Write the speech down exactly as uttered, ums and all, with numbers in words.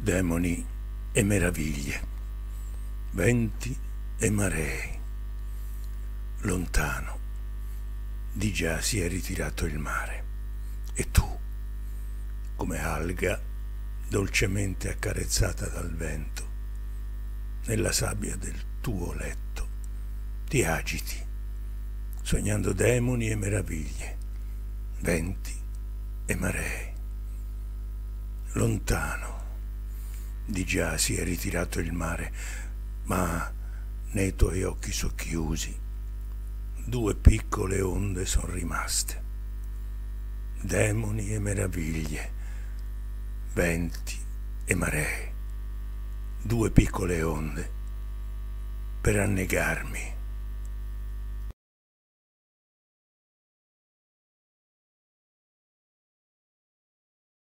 demoni e meraviglie, venti e maree. Lontano di già si è ritirato il mare, e tu, come alga dolcemente accarezzata dal vento, nella sabbia del tuo letto ti agiti, sognando demoni e meraviglie, venti e maree. Lontano di già si è ritirato il mare, ma nei tuoi occhi socchiusi due piccole onde son rimaste, demoni e meraviglie, venti e maree, due piccole onde per annegarmi